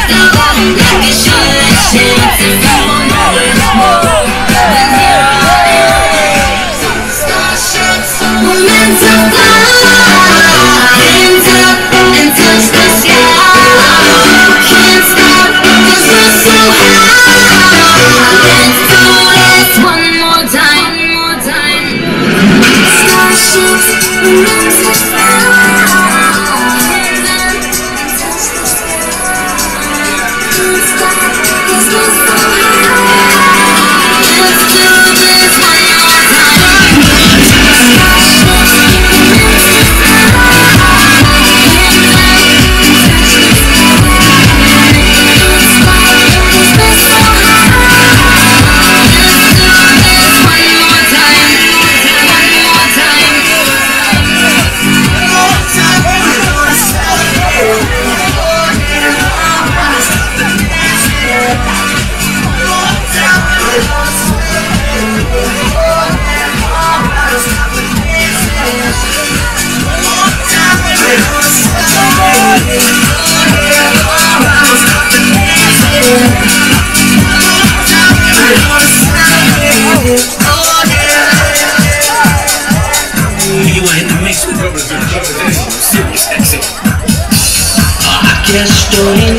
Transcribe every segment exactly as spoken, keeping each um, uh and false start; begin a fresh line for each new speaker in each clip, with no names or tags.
Aquí estoy,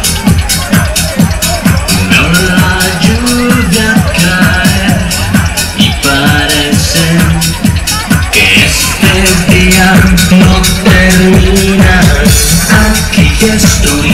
no la lluvia cae y parece que este día no termina. Aquí estoy,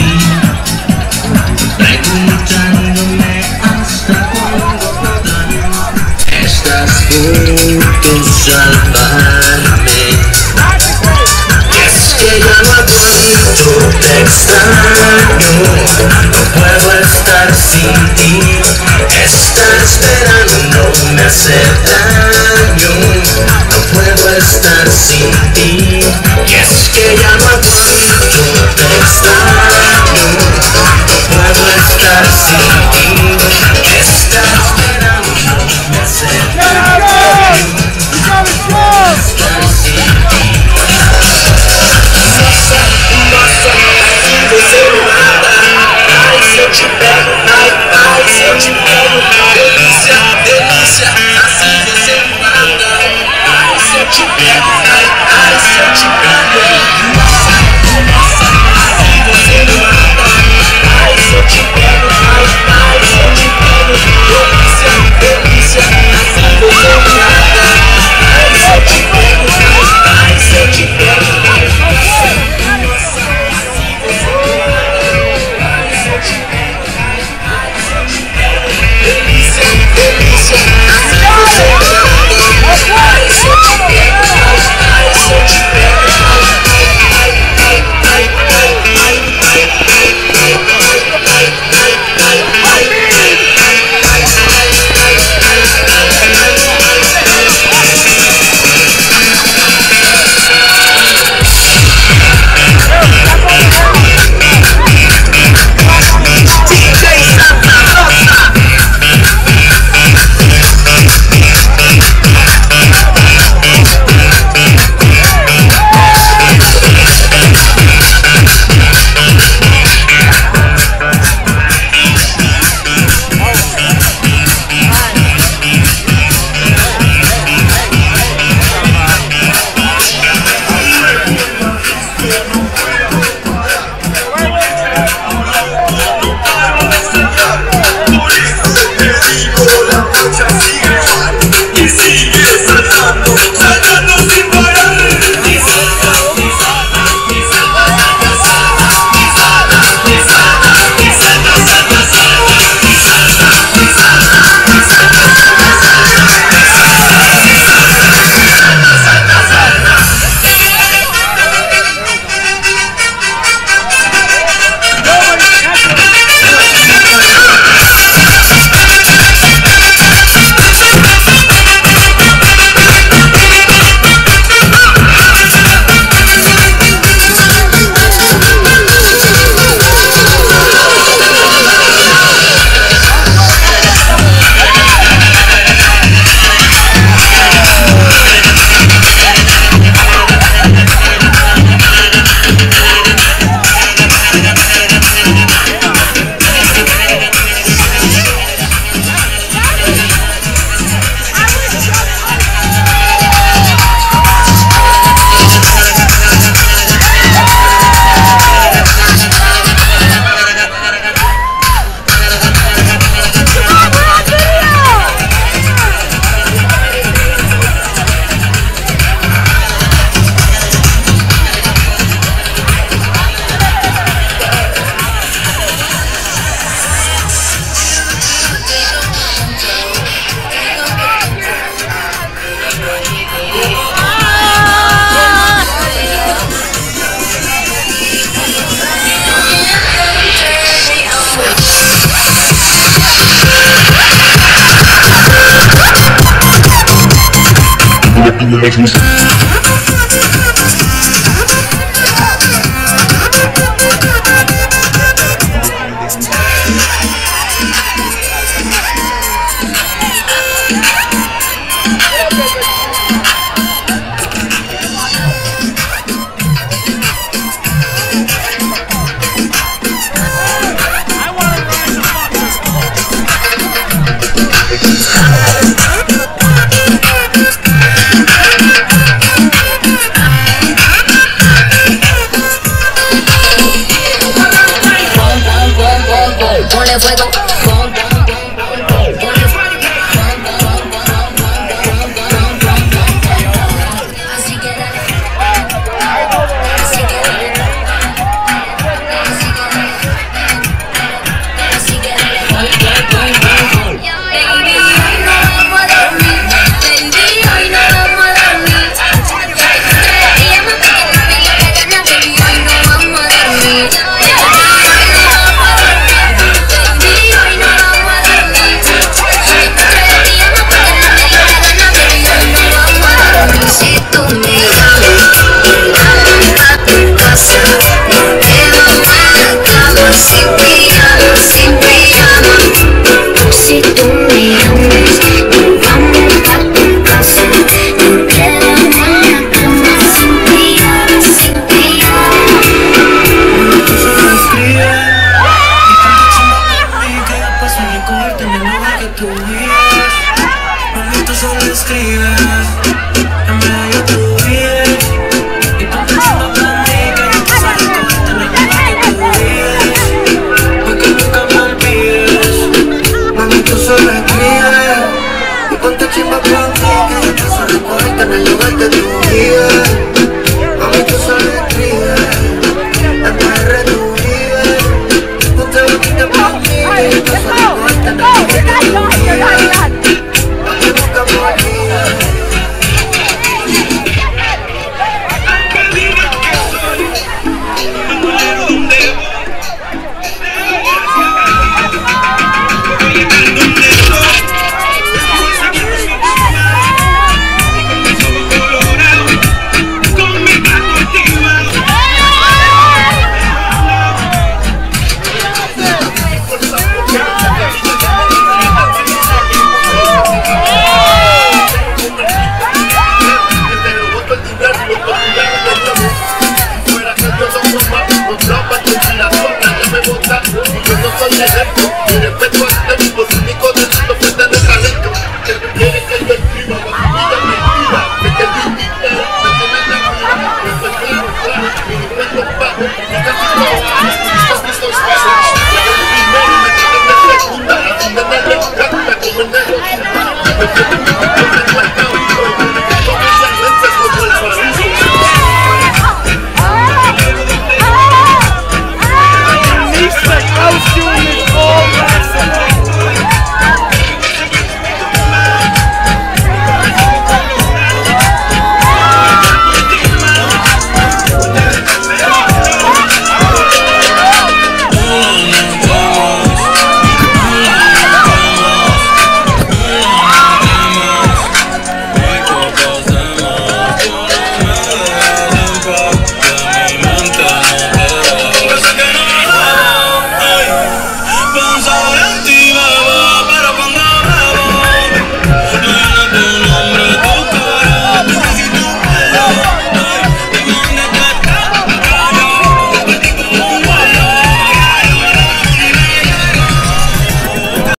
preguntándome hasta cuándo podrán estas fotos salvarme. Es que ya no aguanto, te extraño, no puedo estar sin ti. Estar esperando me hace daño, no puedo estar sin ti. Y es que ya no aguanto, te extraño, no puedo estar sin ti. Estar esperando me hace daño, no puedo estar sin ti. Se eu te pego, ai, ai, se eu te pego, delícia, delícia, assim você me mata. Ai, se eu te pego, ai, ai, se eu te pego, nossa, nossa, assim você me mata. Ai, se eu te pego, ai, ai.
Ponle fuego.